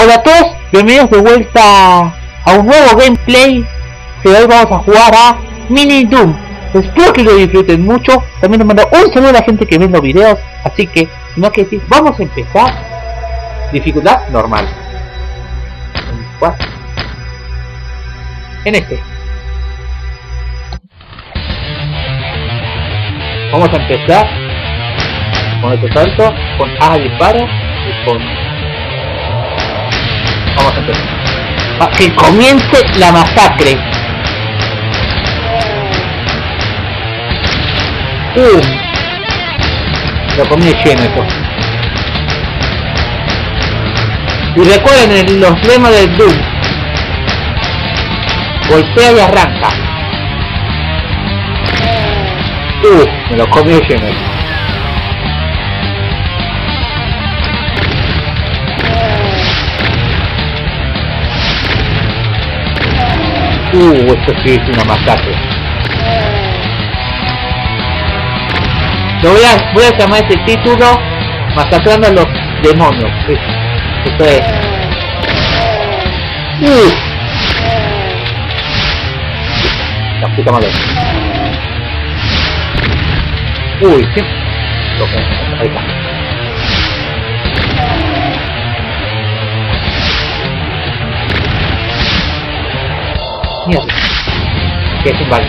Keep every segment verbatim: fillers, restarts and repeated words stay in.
Hola a todos, bienvenidos de vuelta a un nuevo gameplay que hoy vamos a jugar a Mini Doom. Espero que lo disfruten mucho. También les mando un saludo a la gente que ve los videos. Así que, sin más que decir, vamos a empezar. Dificultad normal. En este vamos a empezar con este salto, con A dispara y con... Vamos a empezar. Ah, que comience la masacre. Uh, lo comí lleno esto. Y recuerden el, los lemas del Doom: golpea y arranca. Uh, me lo comí lleno esto. Uh, esto sí es una masacre. Lo voy a, voy a llamar este título Masacrando a los demonios. Esto es. Uh. La puta madre. Uy, sí. Ahí está. Mierda. Que es un vale.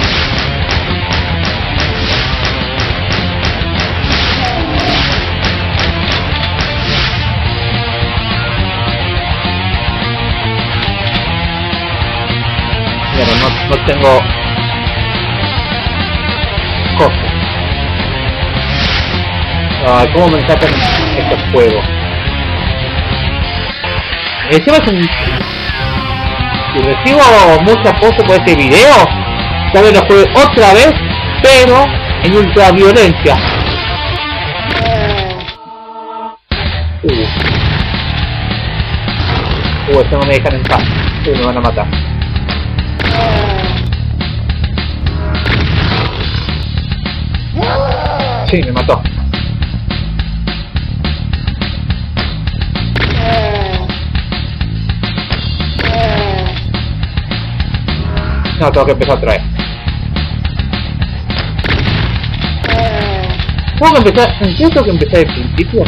Pero no, no tengo cosas. Ay, cómo me sacan estos juegos. Encima es un... Si recibo mucho apoyo por este video, tal vez lo juegue otra vez, pero en ultraviolencia. Uh, uh esto no me dejan en paz. Uh, me van a matar. Sí, me mató. No, tengo que empezar otra vez. ¿Tengo que empezar? ¿En serio tengo que empezar del principio?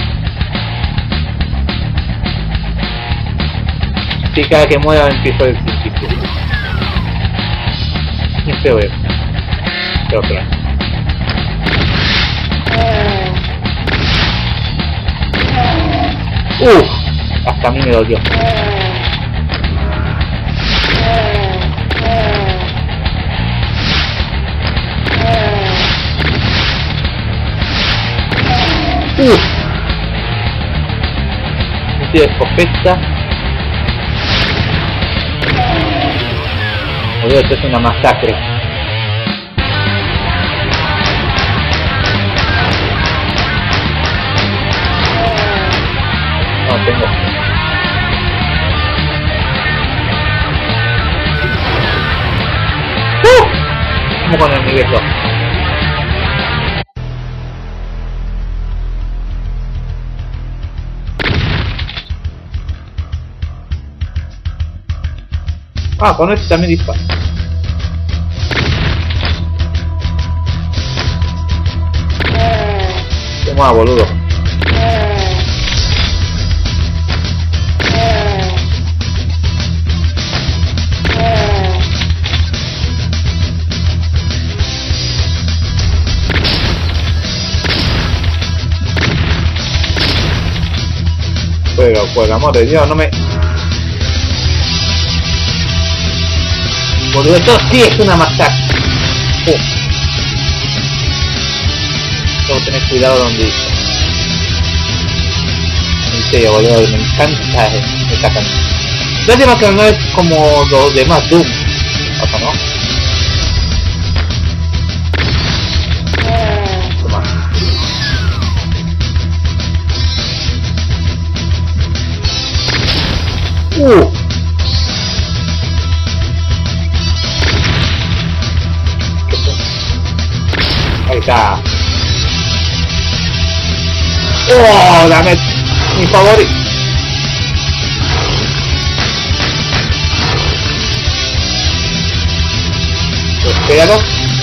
Sí, cada que muera empiezo del principio. Y feo es. Pero otra vez. Uff, hasta a mí me dolió. Uff, un tiro de escopeta. Oye, esto es una masacre. No tengo. ¡Uh! Vamos con el nivel dos. Ah, con este también dispara. ¿Qué más, boludo? Pero, por el amor de Dios, no me... Boludo, esto sí es una masacre. Uh. Tengo que tener cuidado donde dice. En serio, boludo, me encanta esta canción. Lástima que no es como los demás Doom. ¿O no? Toma. Uh. Ahí está. Oh, dame mi favorito. Pégalo.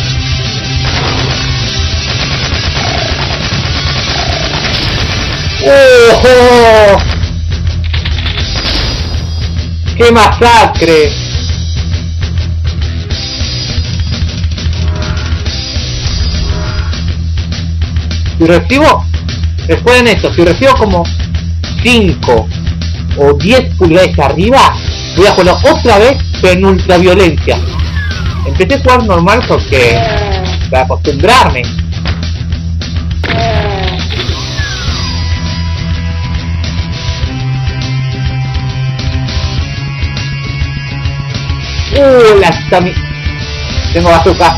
¡Oh! ¡Qué masacre! Si recibo, recuerden esto, si recibo como cinco o diez pulgadas arriba, voy a jugar otra vez, pero en ultraviolencia. Empecé a jugar normal porque para acostumbrarme. Uh, la estami... Tengo bazooka.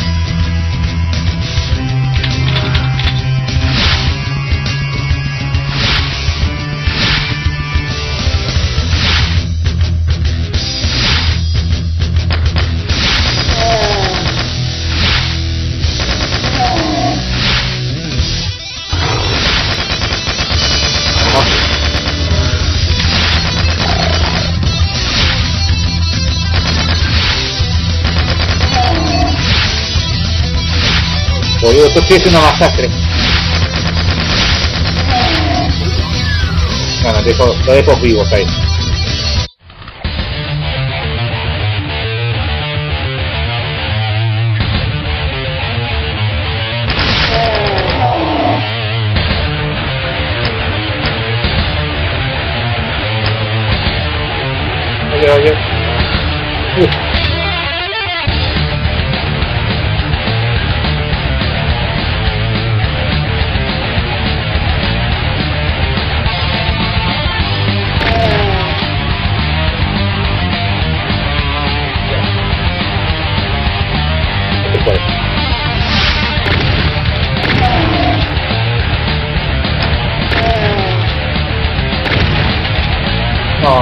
Boludo, esto sí es una masacre. Bueno, dejo, lo dejo vivos ahí. Oye, oye. Uf. No.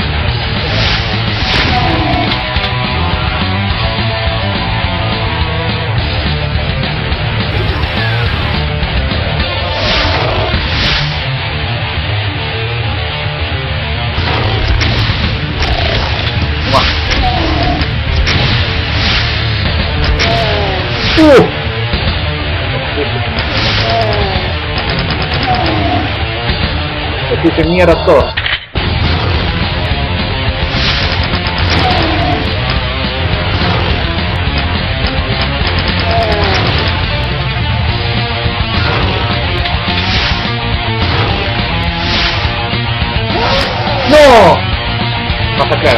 Uh. Aquí se mierda todo. ¡No! Masacraron.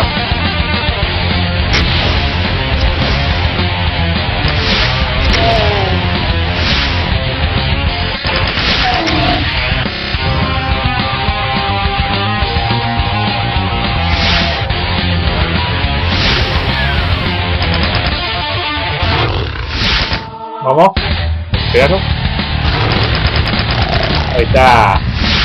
Vamos, espéralo. Ahí está.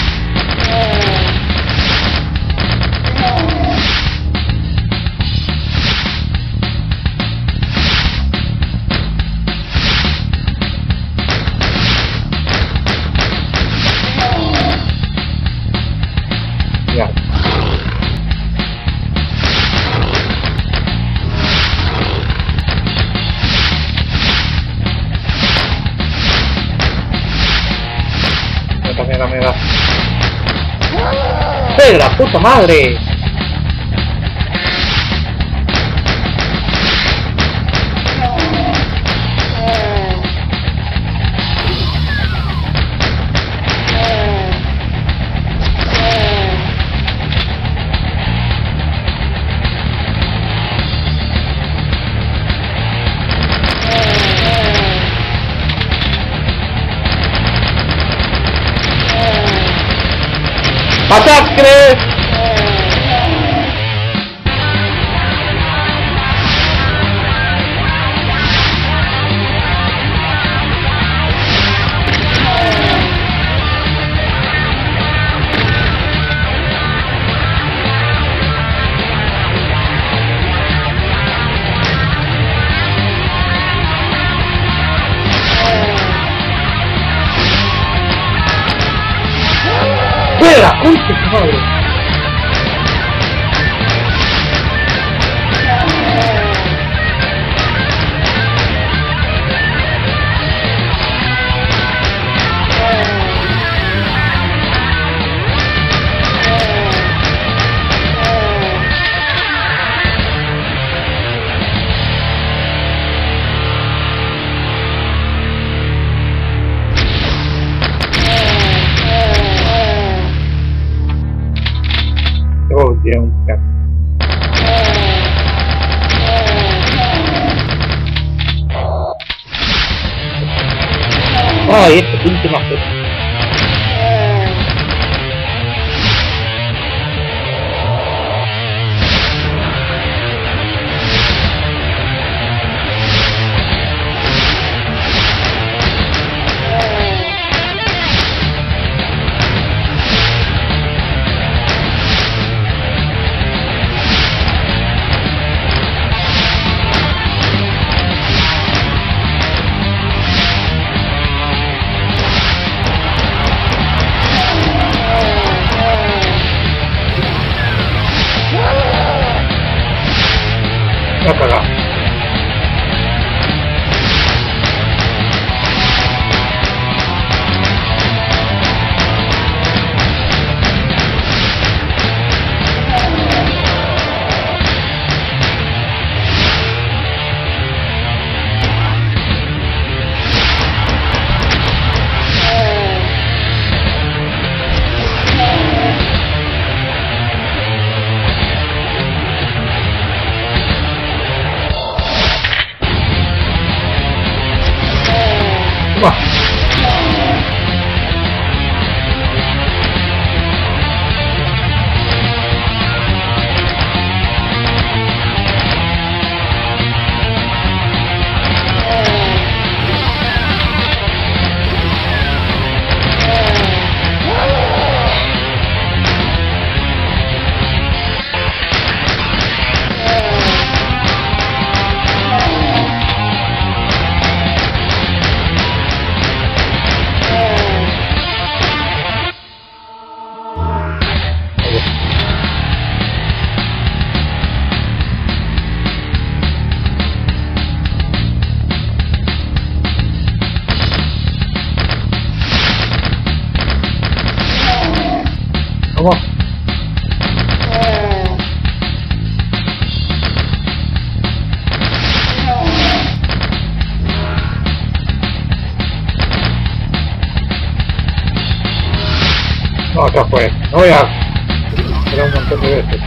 Ya. Mira, mira. ¡Eh, la puta madre! ¡Masacre! ¡Fuera! ¡Concha su madre! tira un gato. Ay, este pinche más feo. No cagá. ¿Cómo? No, ya fue. No voy a... Era un montón de veces.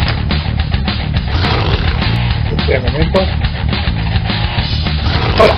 Espera un momento. ¡Hola!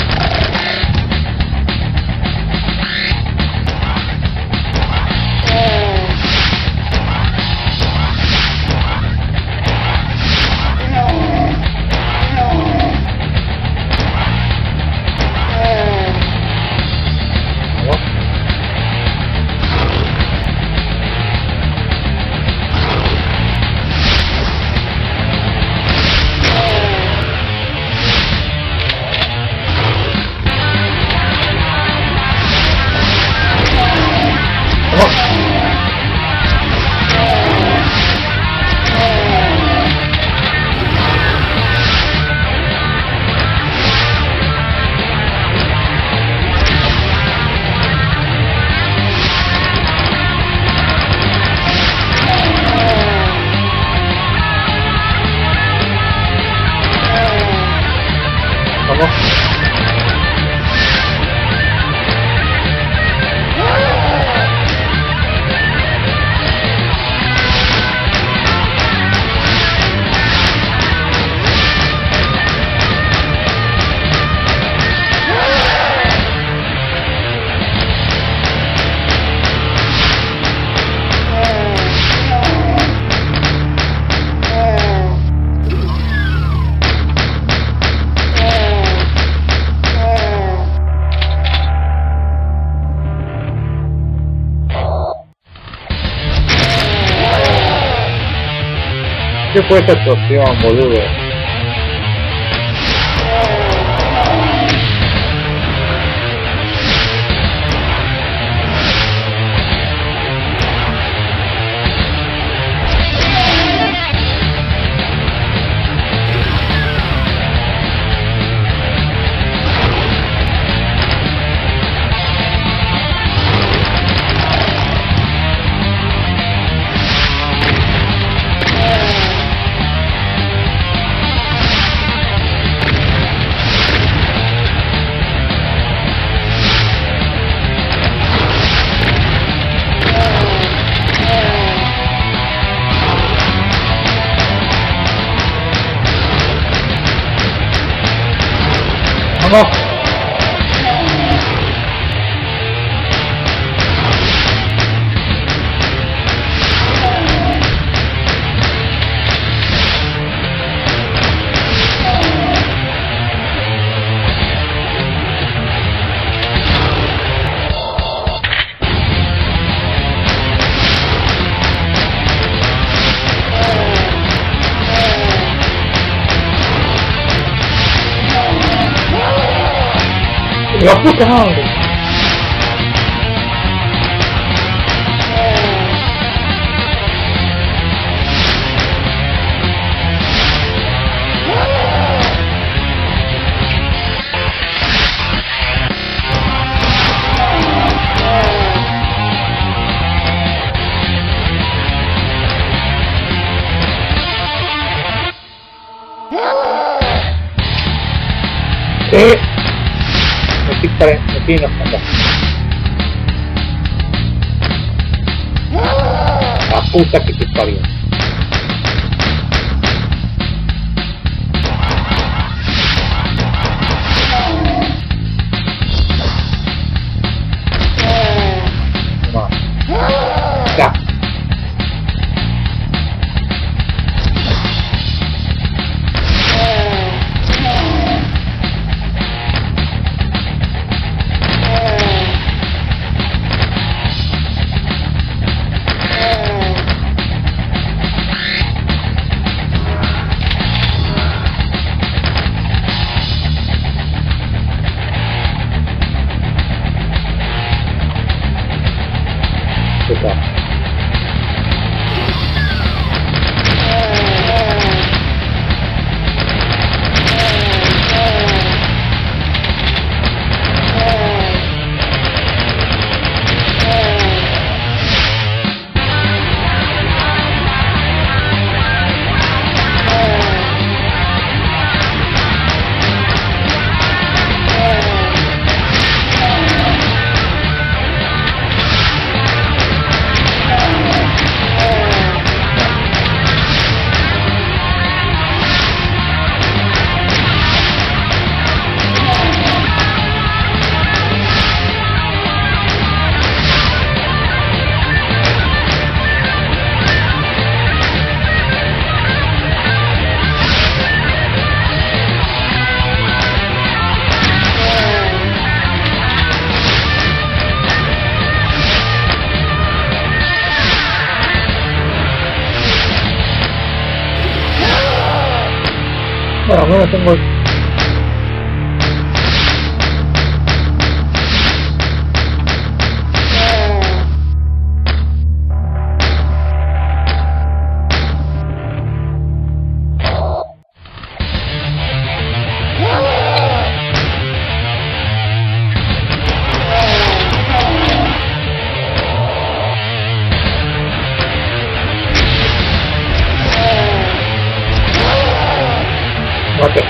¿Qué fue esta explosión, boludo? No. La puta madre. Eh. Me piden los combos. La puta que te parió. No. Ya. Bueno, no tengo... Okay.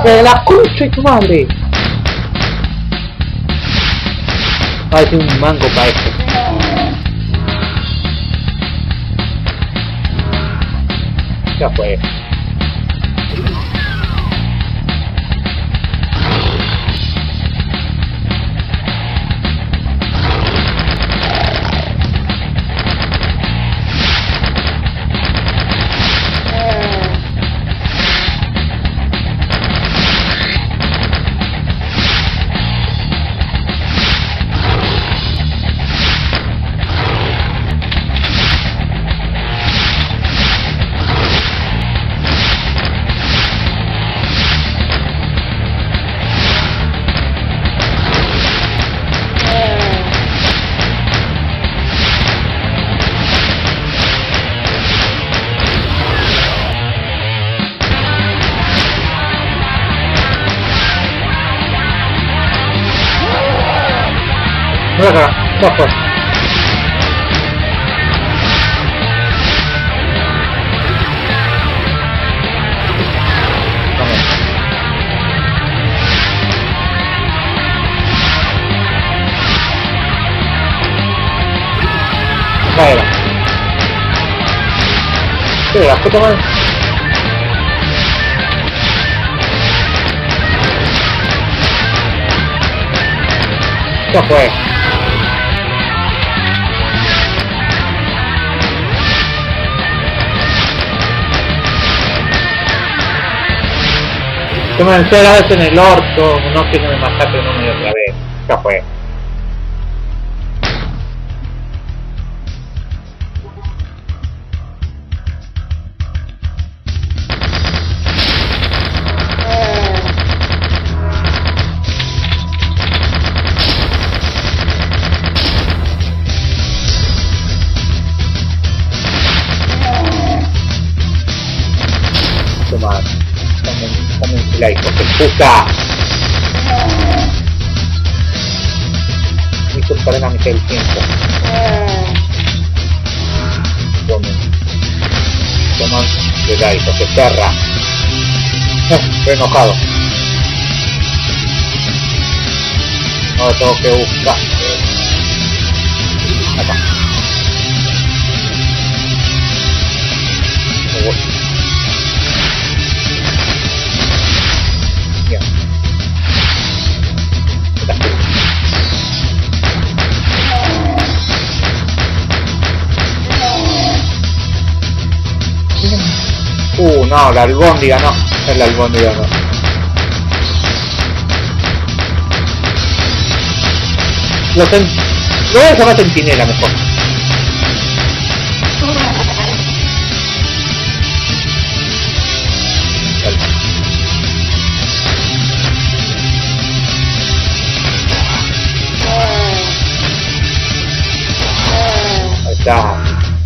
¡De la concha de tu madre! Va a ser un mango para esto. Ya fue. Mira acá, ya fue. Vamos. Vaya. Sí, la puta madre. Ya fue. Que me encera en el orto, no que me masacre una y otra vez. Ya fue. Toma. Dame un fila, hijo de puta. Mi culpa a mitad del tiempo. Toma. Toma. Le da, hijo de perra. Estoy enojado. No tengo que buscar. Acá. Me voy. Uh, no, la albóndiga no, es la albóndiga no. Lo, ten... Lo voy a llamar centinela mejor. Ahí está.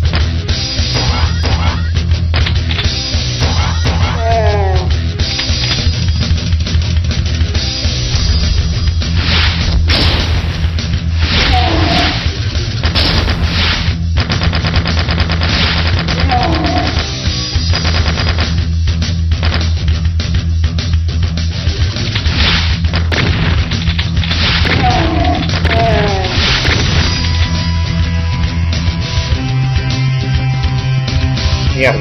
Mierda.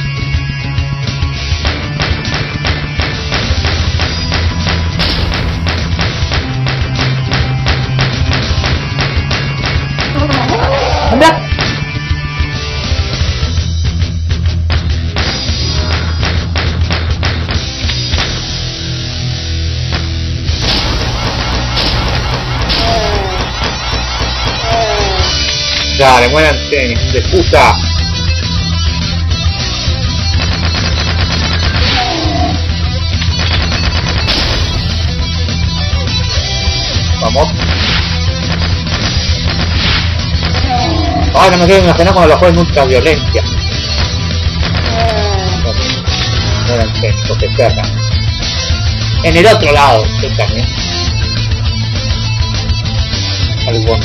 ¡Anda! Dale, muéranse, hijos de puta. Vamos. Ahora me quiero imaginar cuando lo jueguen ultra violencia. No eran técnicos de perra. En el otro lado, yo también. Algo.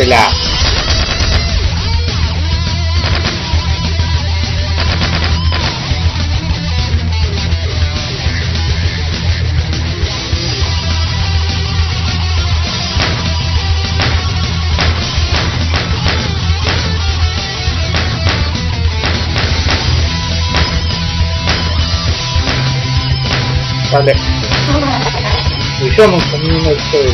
Candela. Vale. Y yo me comí uno de ustedes.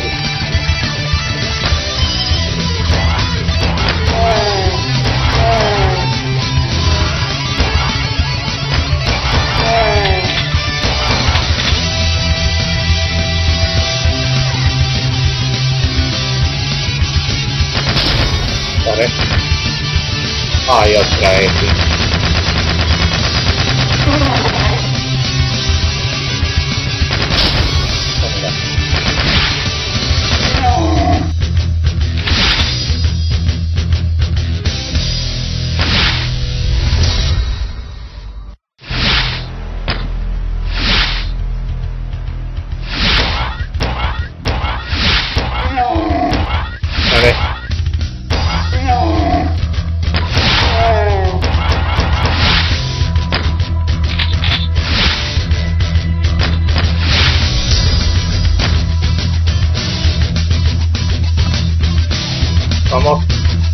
Vale. Ay, otra vez. Vamos.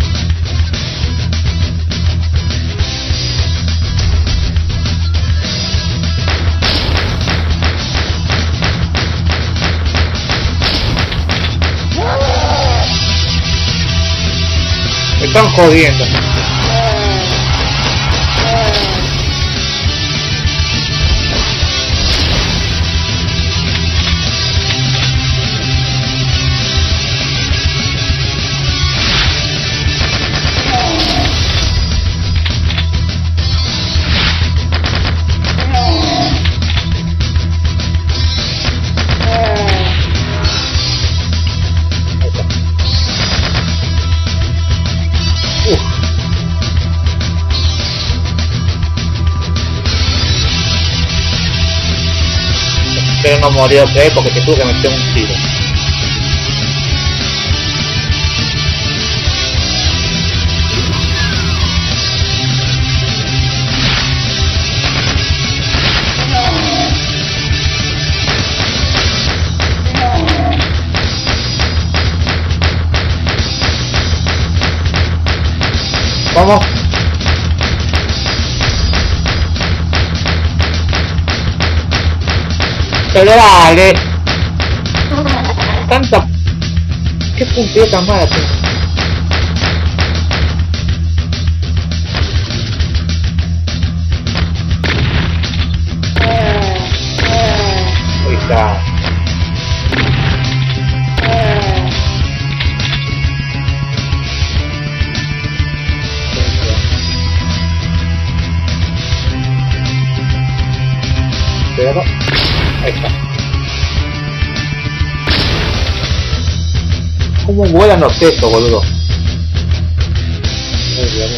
Me están jodiendo. Pero no morí otra vez porque te tuve que meter un tiro. Vamos. Pero dale. Tanta... ¿Qué puntería tan mala tengo? Ahí está. Pero... ahí está. ¿Cómo vuelan los sesos, boludo? Muy bien.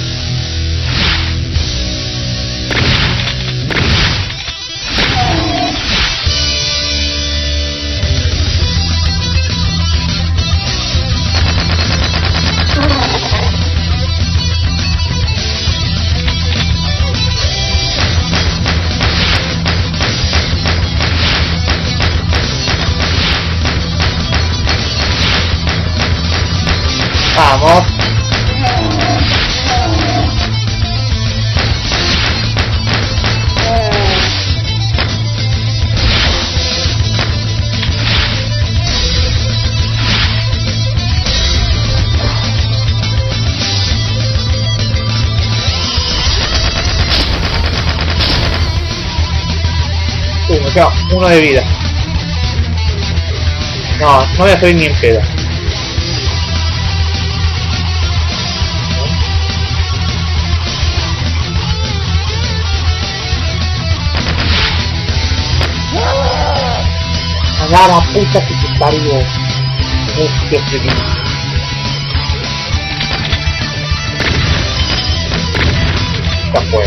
Vamos. Uh, me queda uno de vida. No, no voy a subir ni en pedo. A la puta que te parió. Hostia, qué bien. Ya fue.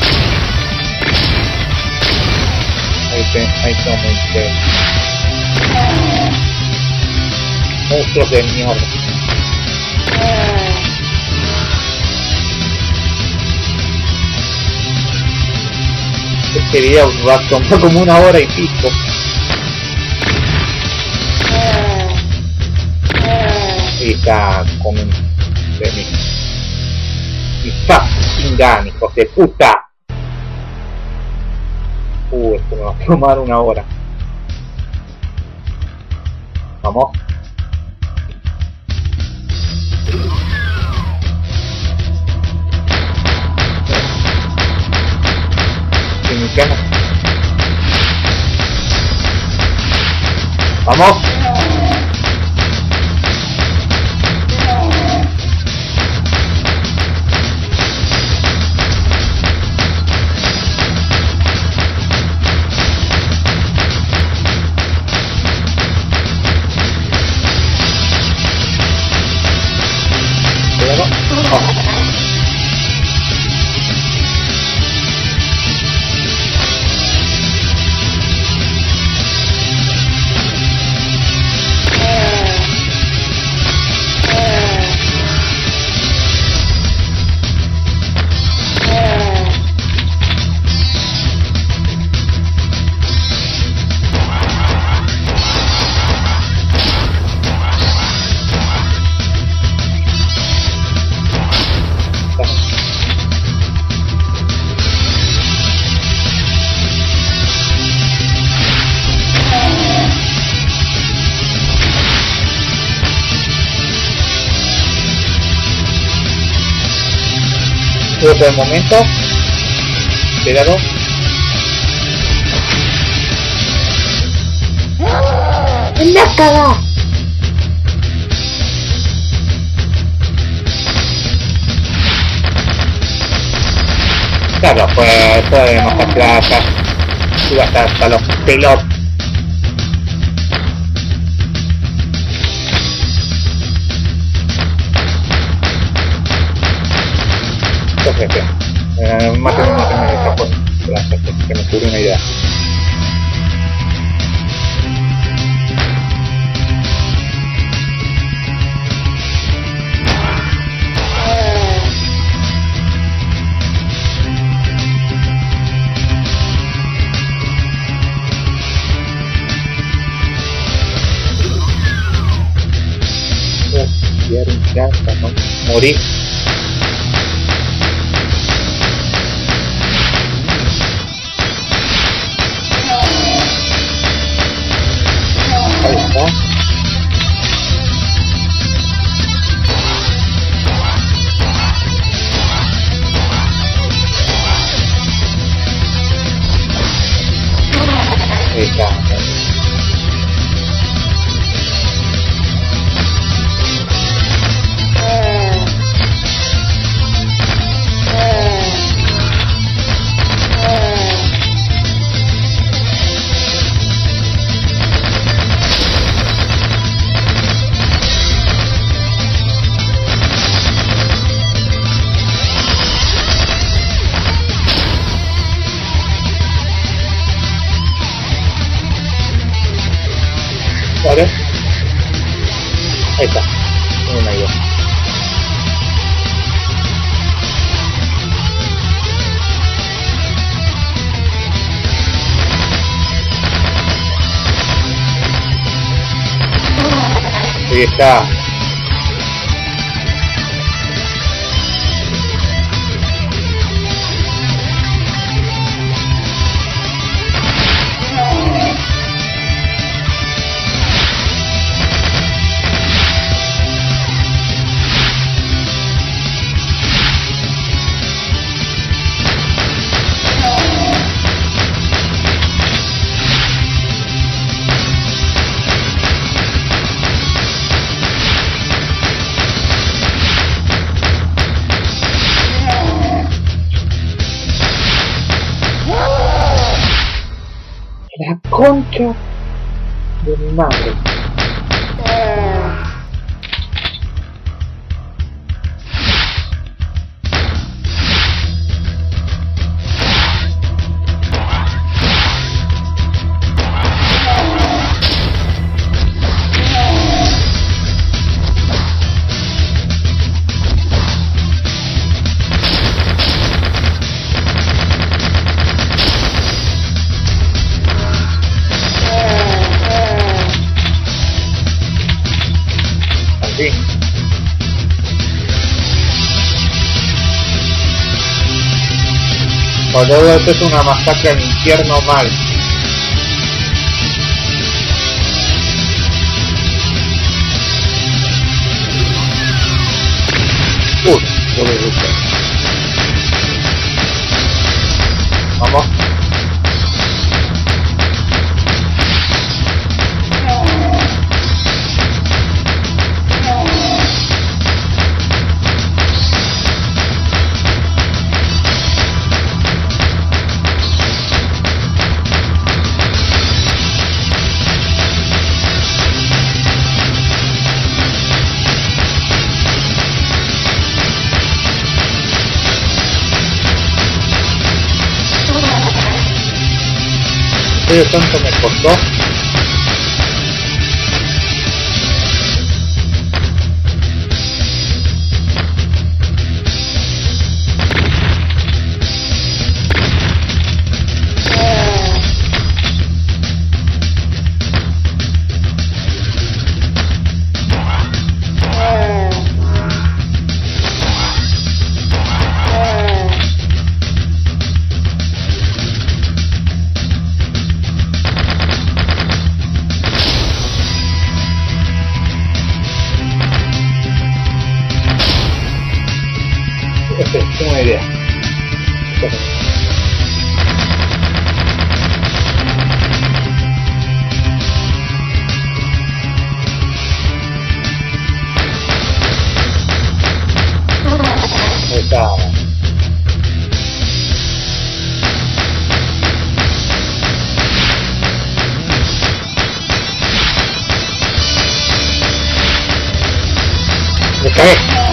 Ahí te, ahí está, ahí está. monstruos de mierda. Este video va a tomar como una hora y pico. Y está con un... de mí. Y está chingando, hijos de puta. Uh, esto me va a tomar una hora. Vamos. Iniciamos. Vamos. Por el momento, pegado. ¡La caga! Claro, pues esto de más clases. Iba a estar hasta los pelos. Jefe, eh, mátenme, mátenme de esta forma. Gracias, que me ocurrió una idea. Quiero un chance, ¿no? Morir. Vale. Ahí está. Una idea. Ahí está. La concha de mi madre. Cuando esto es una masacre al infierno mal. Uy, no me gusta. Vamos. ¿Qué tanto me costó? Tengo una idea. Ahí está. Me cagué.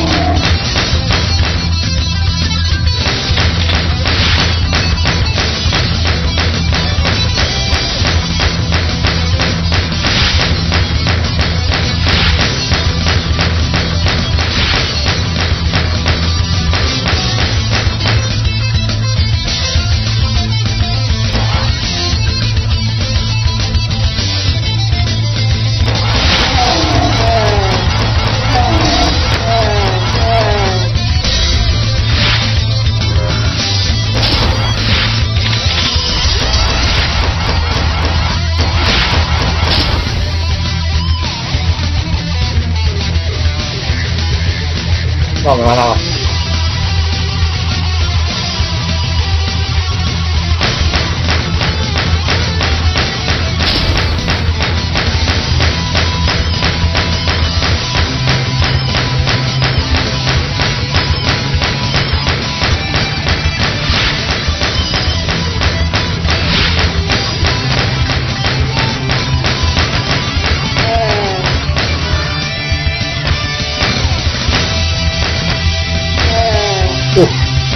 No, me van a dar. Uf.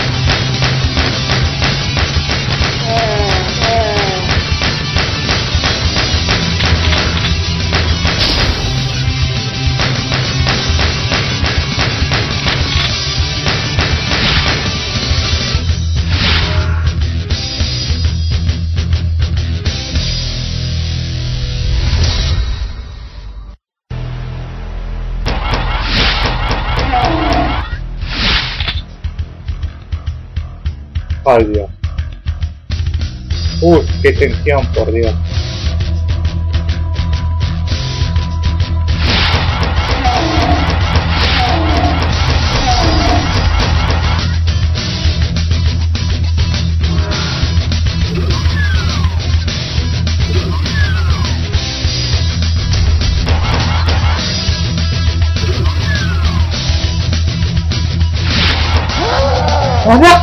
Ay, Dios. Uy, qué tensión, por Dios. ¡Hola!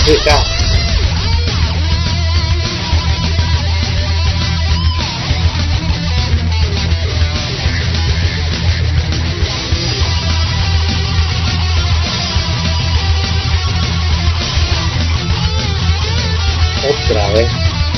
ya. Otra vez.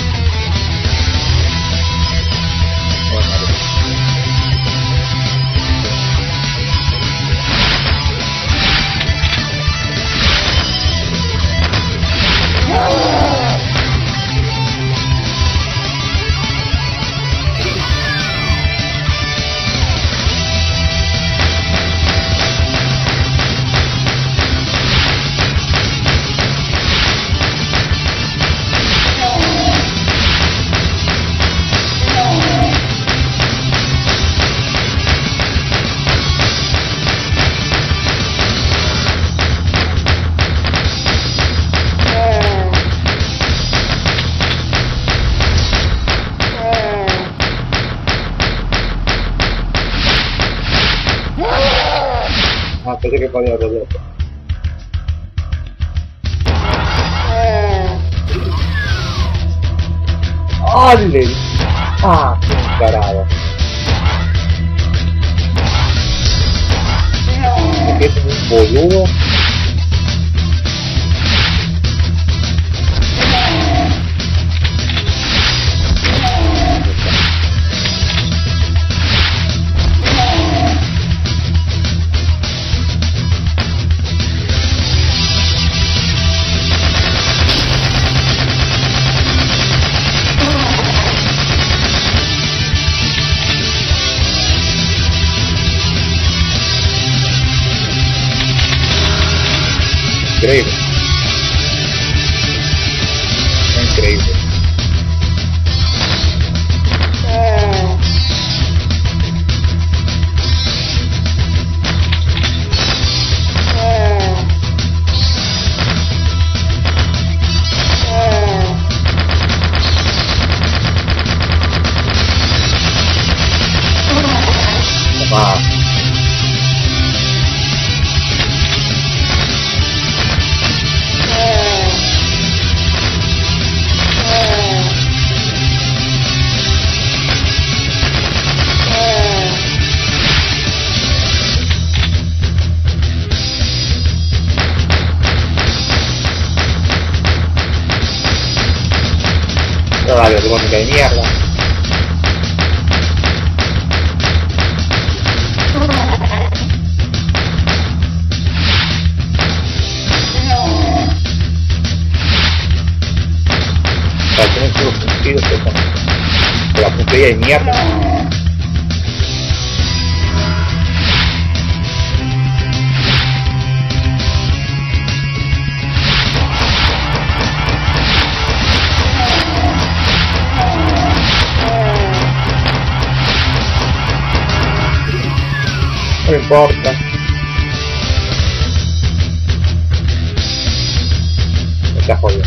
Pensé que podía volver. ¡Ole! ¡Ah, qué encarado! ¿Qué es un boludo? Increíble. Increíble. Toma. Radio económica de mierda. Para tener todos los sentidos que son de la puntería de mierda. No importa. Me está jodiendo.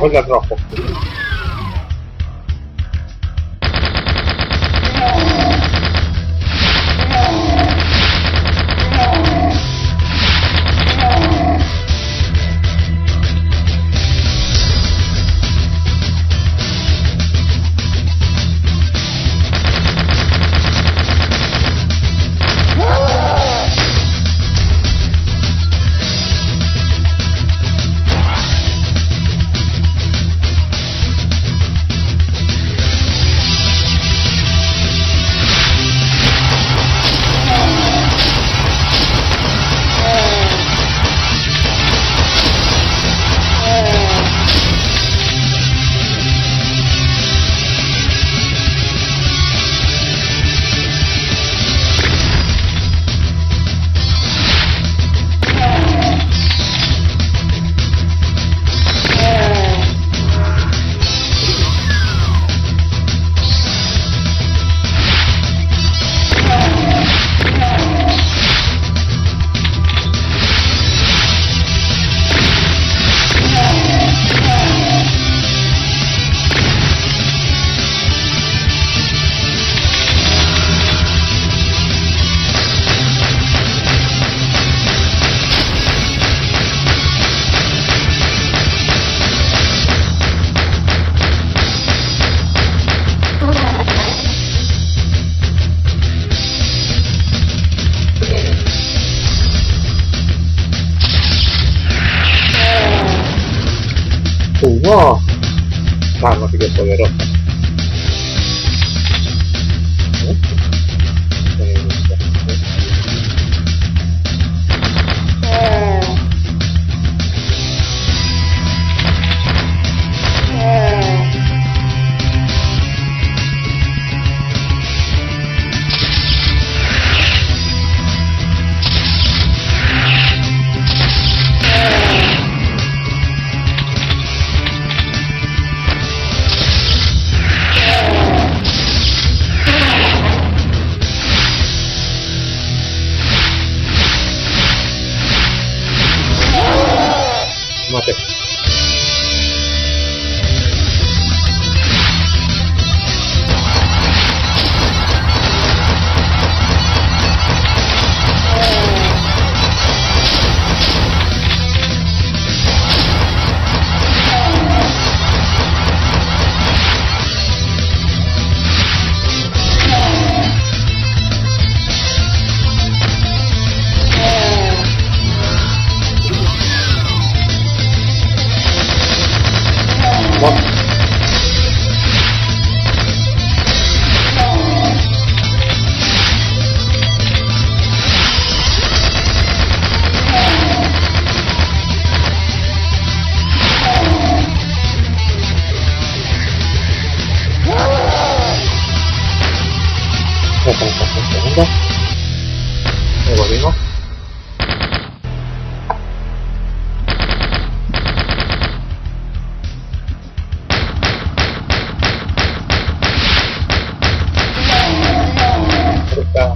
Olga al rojo. ¡Wow! Arma que es poderosa. Mate. Un segundo. Me volvimos. Está.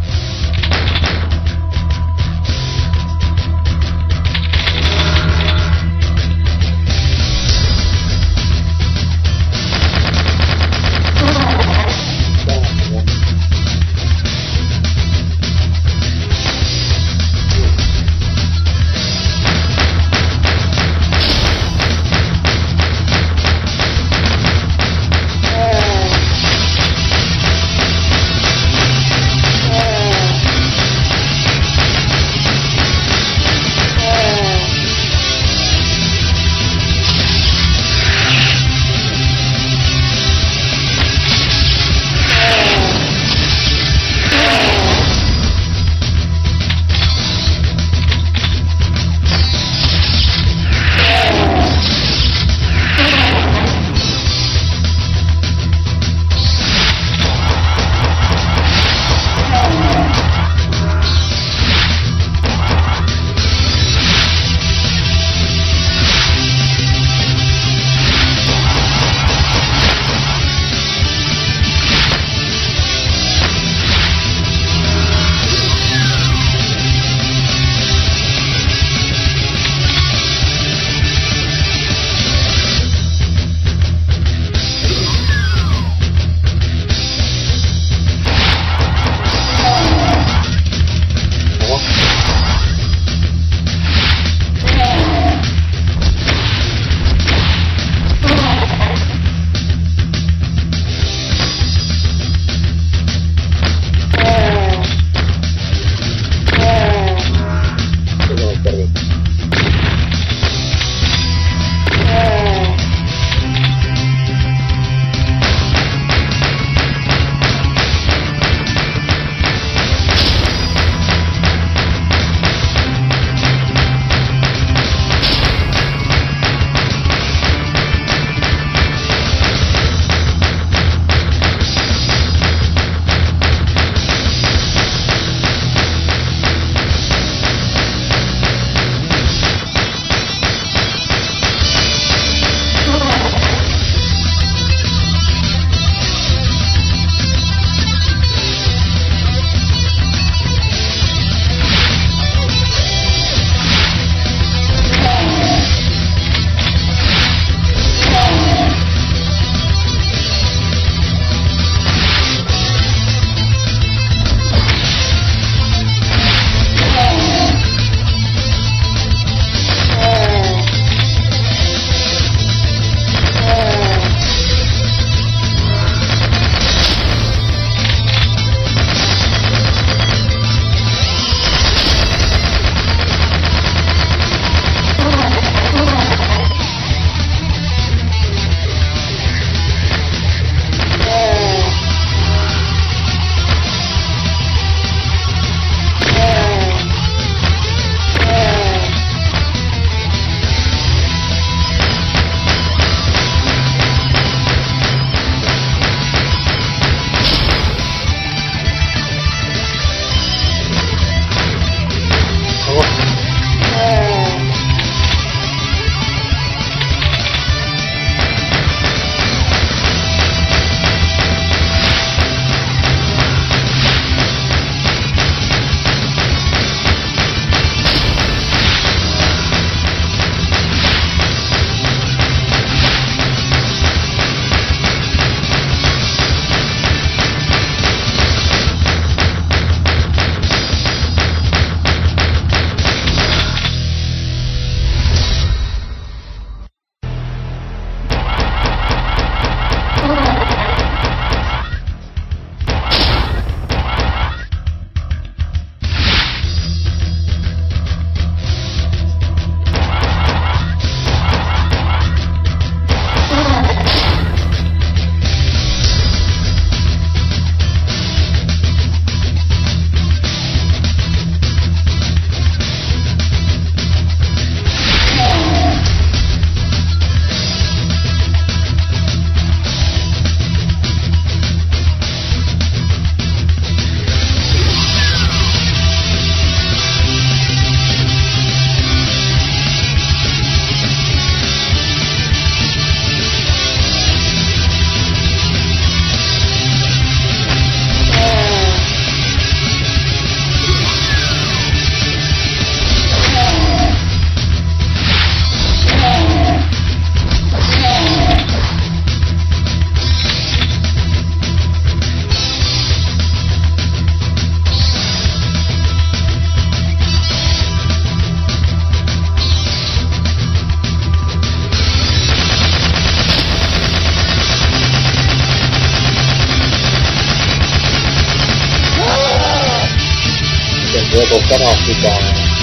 Voy a cortar a África.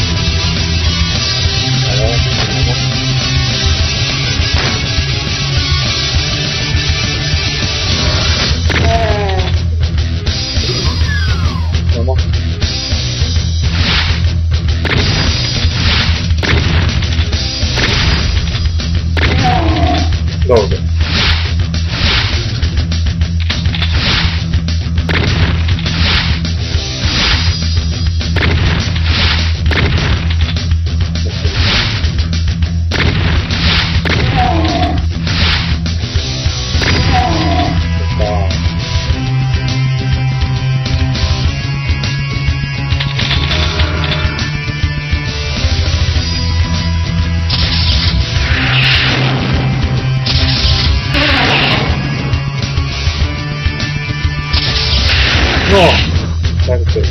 A ver, vamos. Vamos. Doble. No, perfecto.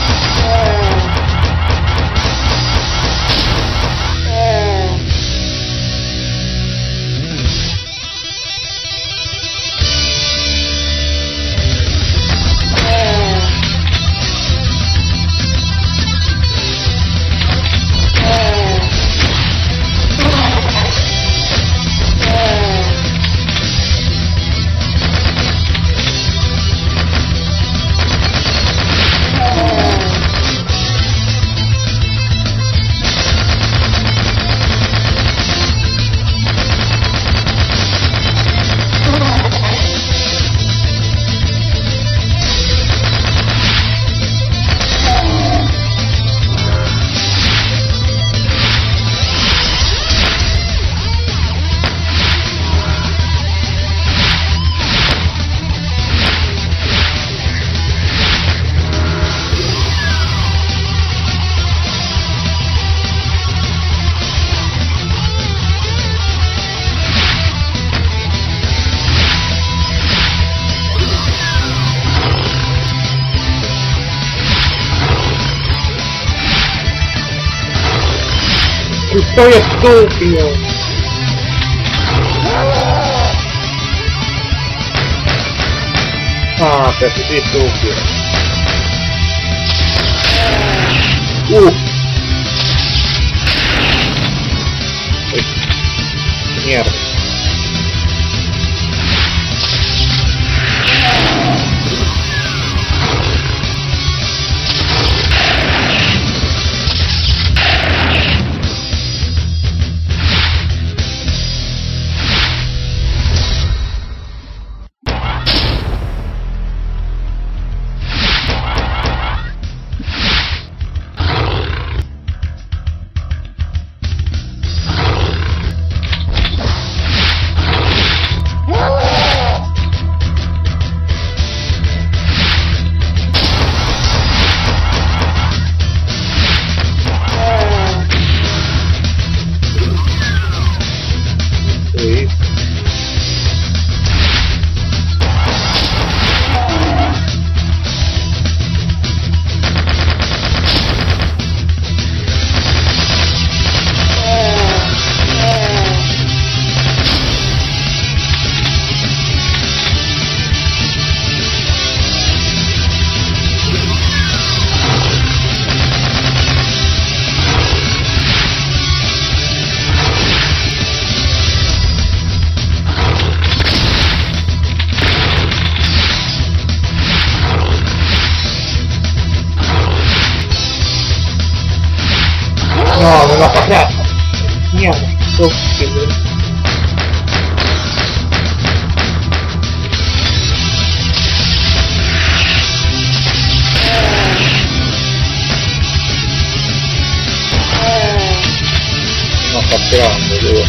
Soy estúpido. Ah, pero sí soy estúpido. Uh. Uy. Mierda. No, me va a pasar. Mierda, estúpido. No está pegando, boludo.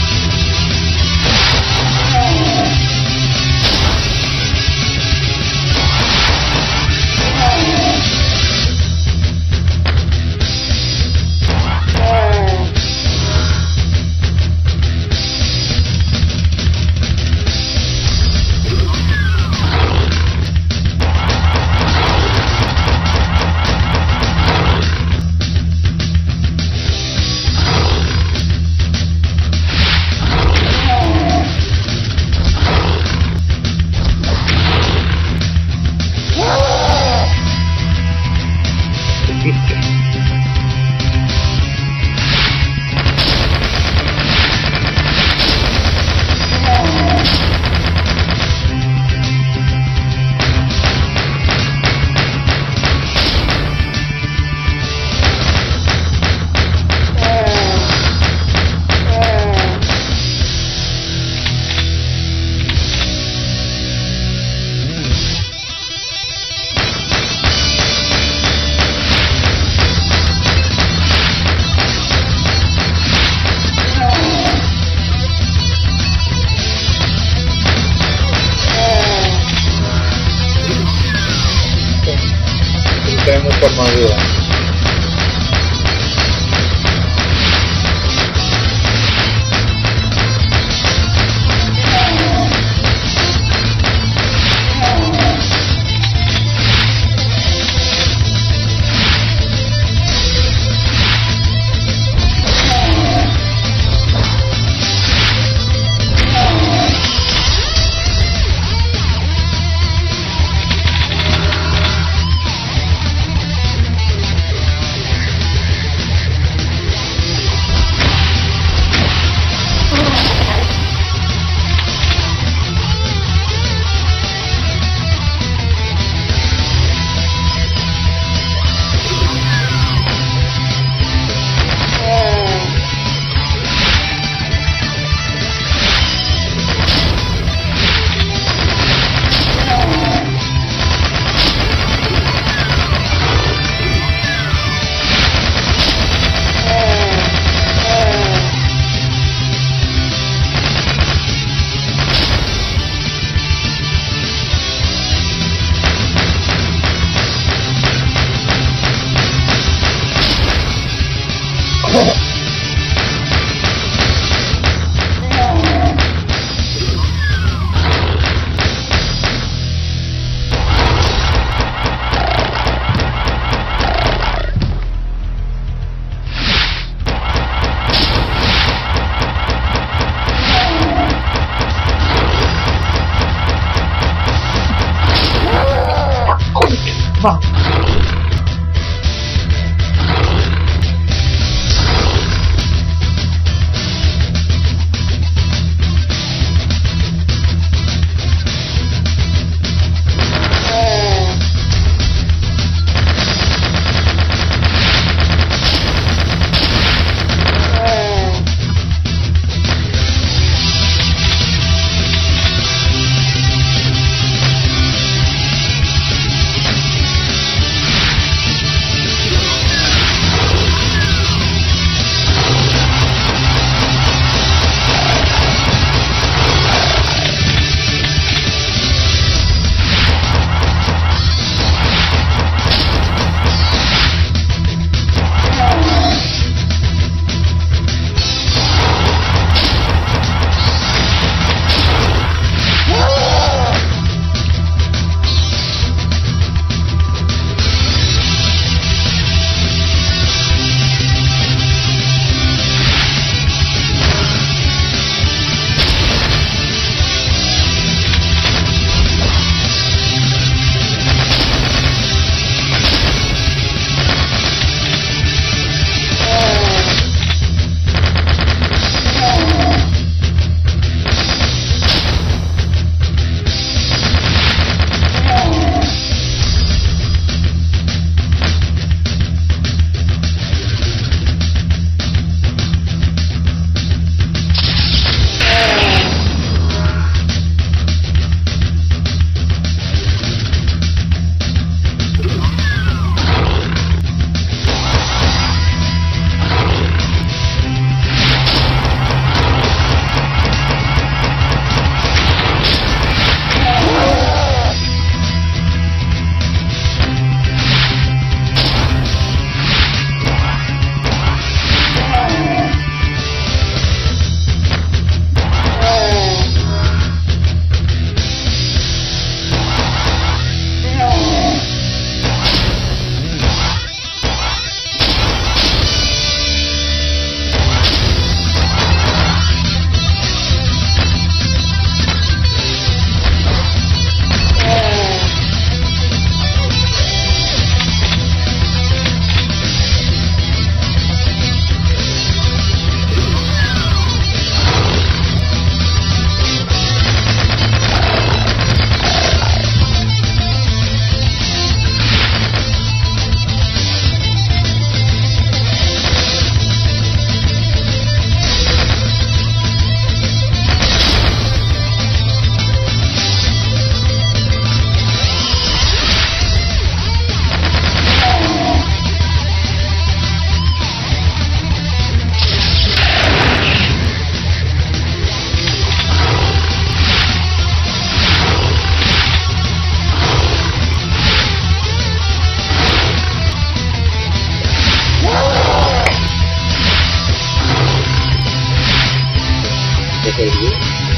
serio?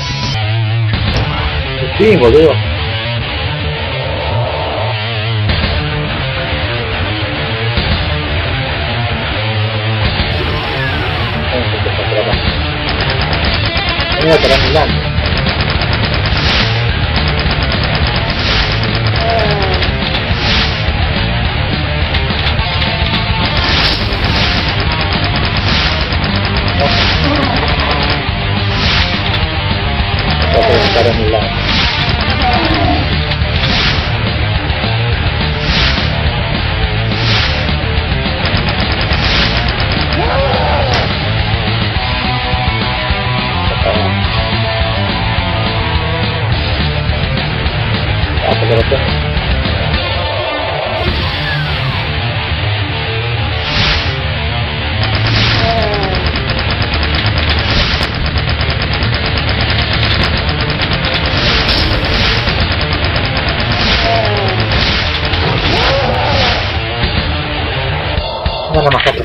Sí, boludo. Voy a estar mirando. Voy a estar en mi lado. Una masacre.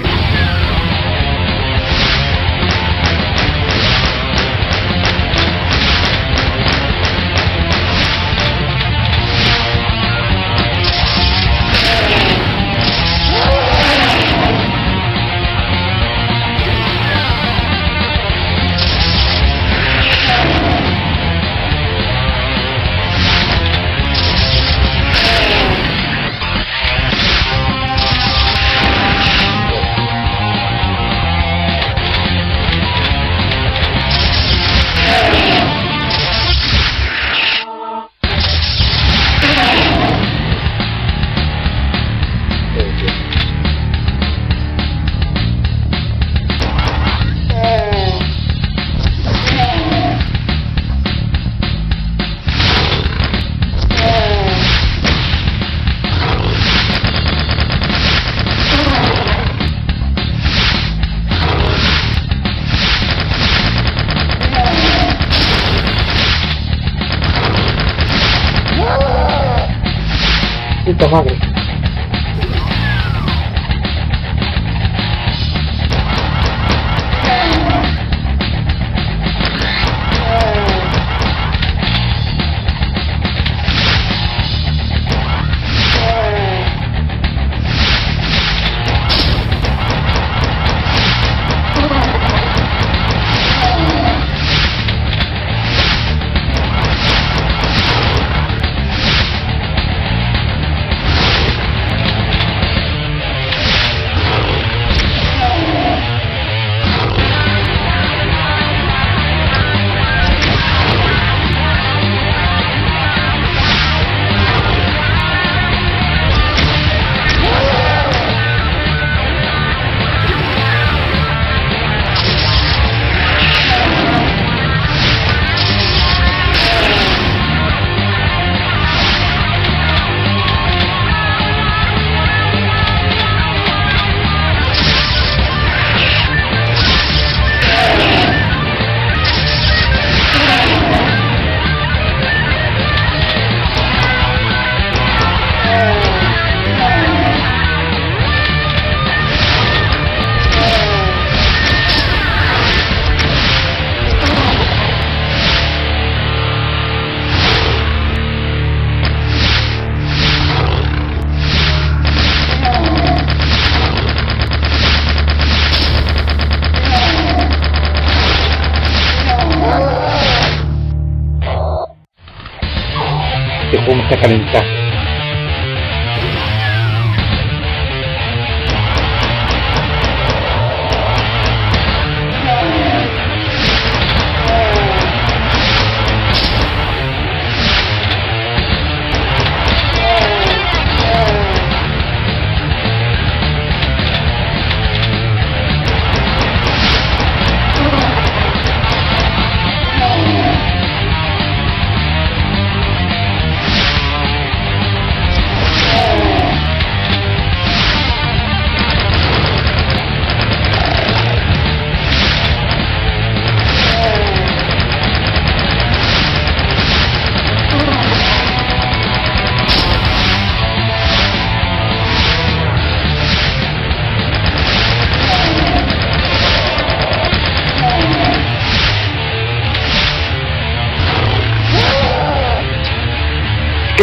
Puta madre. Este juego me está calentando.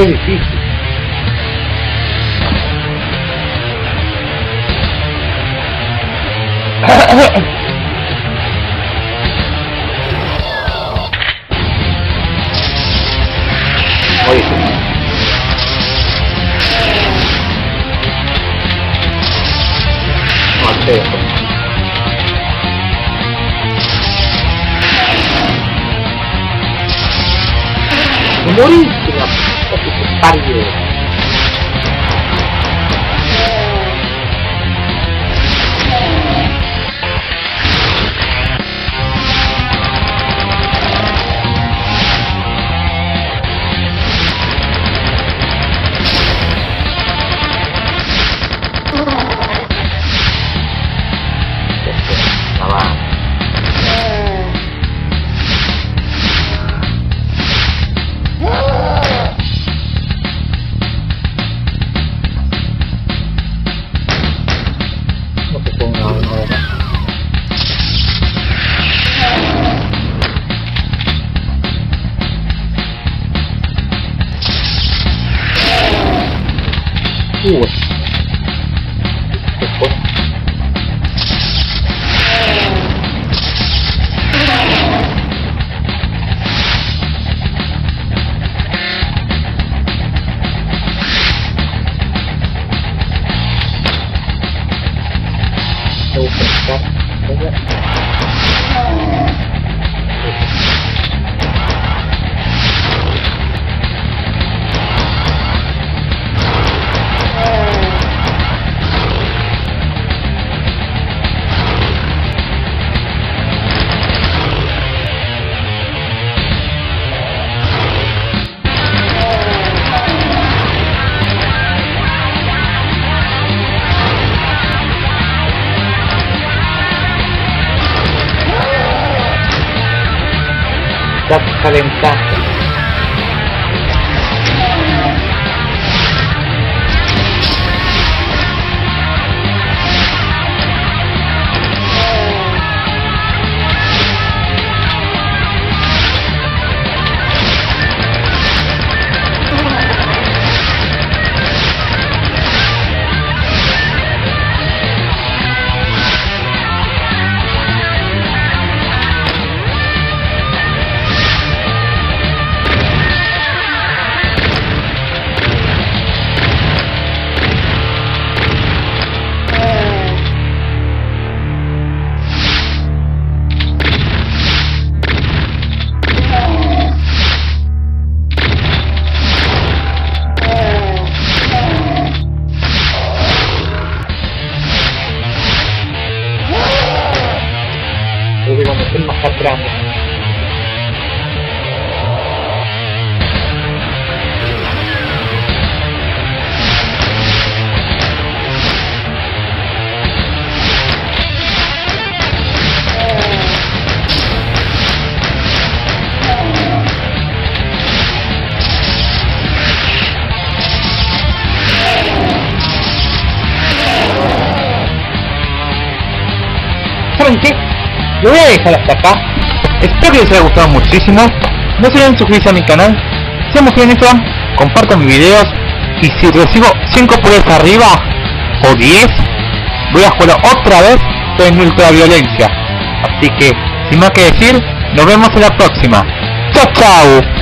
es difícil. Oye, no sé eso. Me moriste la puta que te parió. Uh, calentaste. Cuando estén más atrás. ¿Saben qué? Lo voy a dejar hasta acá. Espero que les haya gustado muchísimo. No se olviden suscribirse a mi canal. Seamos en Instagram, compartan mis videos. Y si recibo cinco pulgares arriba o diez, voy a jugar otra vez en ultraviolencia. Así que, sin más que decir, nos vemos en la próxima. Chao, chao.